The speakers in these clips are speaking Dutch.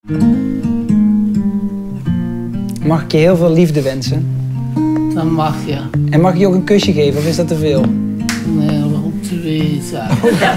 Mag ik je heel veel liefde wensen? Dat mag je. En mag ik je ook een kusje geven of is dat te veel? Nee, op 2 zijn.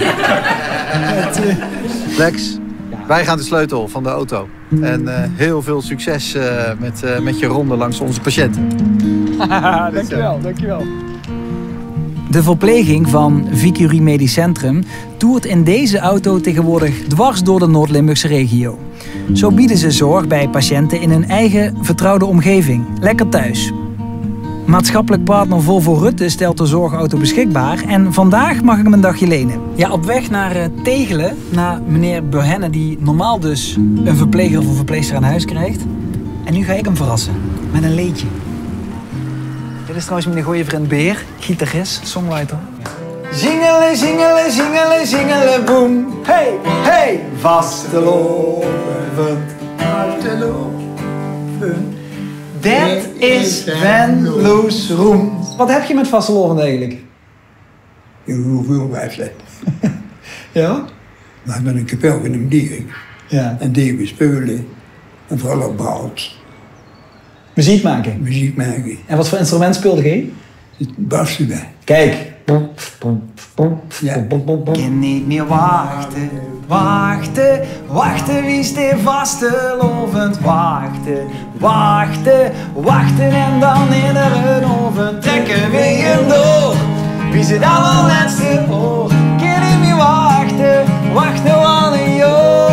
Lex, wij gaan de sleutel van de auto. En heel veel succes met je ronde langs onze patiënten. Dankjewel, dankjewel. De verpleging van Vicurie Medisch Centrum toert in deze auto tegenwoordig dwars door de Noord-Limburgse regio. Zo bieden ze zorg bij patiënten in hun eigen vertrouwde omgeving. Lekker thuis. Maatschappelijk partner Volvo Rutte stelt de zorgauto beschikbaar en vandaag mag ik hem een dagje lenen. Ja, op weg naar Tegelen, naar meneer Burhenne die normaal dus een verpleger of een verpleegster aan huis krijgt. En nu ga ik hem verrassen met een leedje. Dit is trouwens mijn goede vriend Beer, gitarist, songwriter. Zingelen, zingelen, zingelen, zingelen, boem. Hey, hey, vastelovend, vastelovend. Dat is Venlo's roem. Wat heb je met vastelovend eigenlijk? Heel veel wijsheid. Ja? Maar met een kapel in een dier. Ja. En die we spelen. En vooral op brood. Muziek maken? Muziek maken. En wat voor instrument speelde je? Het bas erbij. Kijk. Ja. Ik kan niet meer wachten, wachten, wachten, wie steekt vastelovend, wachten, wachten, wachten en dan in de oven trekken we hem door. Wie zit allerlaatste voor? Ik kan niet meer wachten, wachten wat een joh.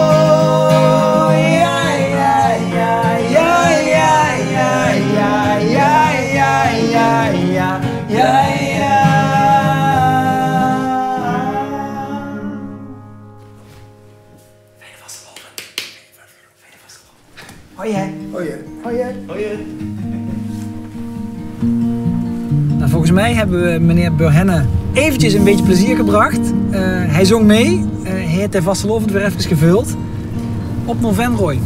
Ja, ja, ja, ja, ja, ja, ja, ja, ja, ja, ja, ja, ja. Hoi jij. Hoi. Hoi jij. Hoi jij. Nou, volgens mij hebben we meneer Burhenne eventjes een beetje plezier gebracht. Hij zong mee. Hij heeft de vastelovend weer even gevuld. Op Novenroy.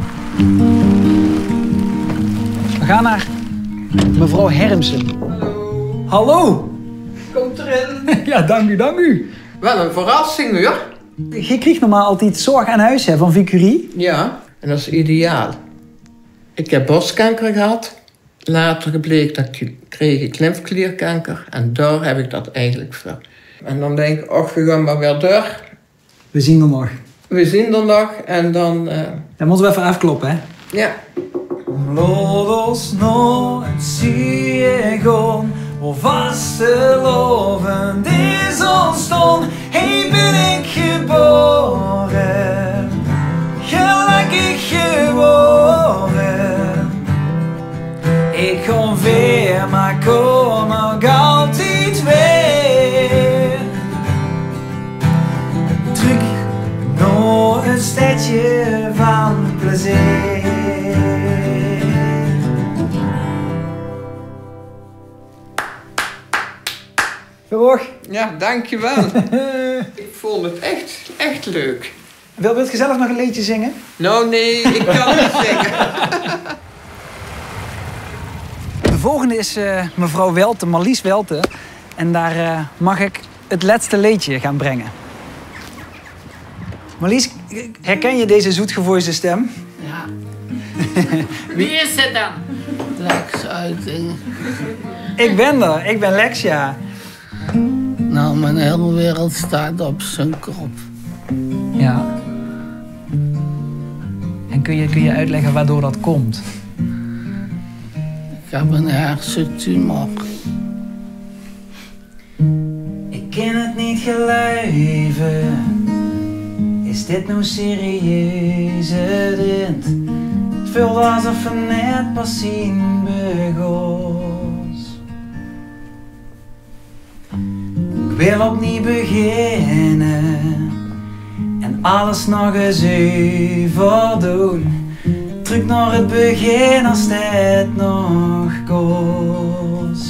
We gaan naar mevrouw Hermsen. Hallo. Hallo. Komt erin. Ja, dank u, dank u. Wel een verrassing hoor. Je kreeg normaal altijd zorg aan huis hè, van Vicurie. Ja, en dat is ideaal. Ik heb borstkanker gehad. Later bleek dat kreeg ik lymfeklierkanker. En daar heb ik dat eigenlijk voor. En dan denk ik, och, we gaan maar weer door. We zien er nog. We zien er nog en dan... Dan moeten we even afkloppen, hè? Ja. Laat ons nog eens zien, hoe vastelovend is ontstond. Hey, ben ik geboren, gelukkig geboren. Ik kom weer, maar kom ook altijd weer. Terug naar een stadje van plezier. Verhoog. Ja, dankjewel. Ik vond het echt leuk. Wil je gezellig nog een liedje zingen? Nou nee, ik kan niet zingen. De volgende is mevrouw Welte, Marlies Welte. En daar mag ik het laatste liedje gaan brengen. Marlies, herken je deze zoetgevoelige stem? Ja. Wie is het dan? Lex Uiting. Ik ben er, ik ben Lex, ja. Nou, mijn hele wereld staat op zijn kop. Ja. En kun je uitleggen waardoor dat komt? Ik heb een hersentumor. Ik kan het niet geloven. Is dit nou serieus het eind? Het voelt alsof we net pas zien begonnen. Ik wil opnieuw beginnen en alles nog eens over doen. Terug naar het begin als het nog kost.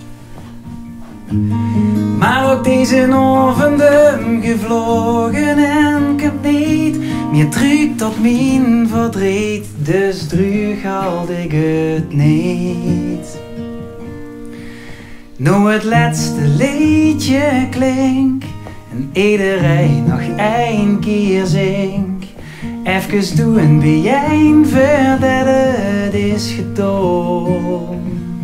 Maar ook deze oven gevlogen en ik heb niet meer terug tot mijn verdriet. Dus terug had ik het niet. Nou het laatste liedje klink en iedereen nog één keer zing. Even doen bij jij voordat het is gedaan.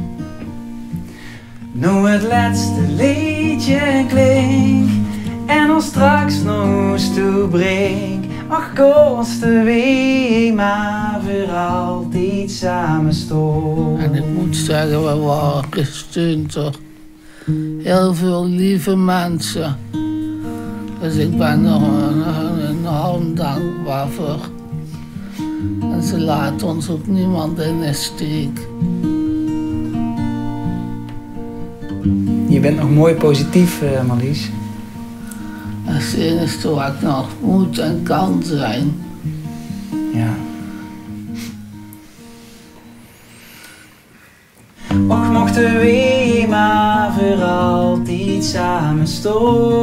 Nu het laatste liedje klinkt en ons straks nog toe breng. Ach, kosten we maar voor altijd samen staan. En ik moet zeggen, we waren gesteund door heel veel lieve mensen. Dus ik ben er enorm dankbaar voor. En ze laten ons ook niemand in de steek. Je bent nog mooi positief, Marlies. Het is het enige wat ik nog moet en kan zijn. Ja. Och, mochten we maar voor altijd samen staan.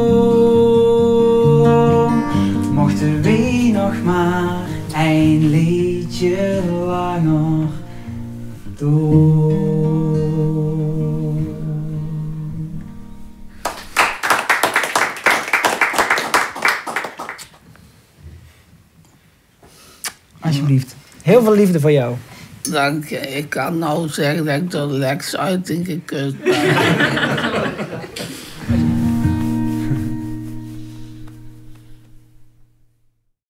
Mochten we nog maar een liedje langer doen. Alsjeblieft. Heel veel liefde voor jou. Dank je. Ik kan nou zeggen dat ik er Lex uit ingekust ben.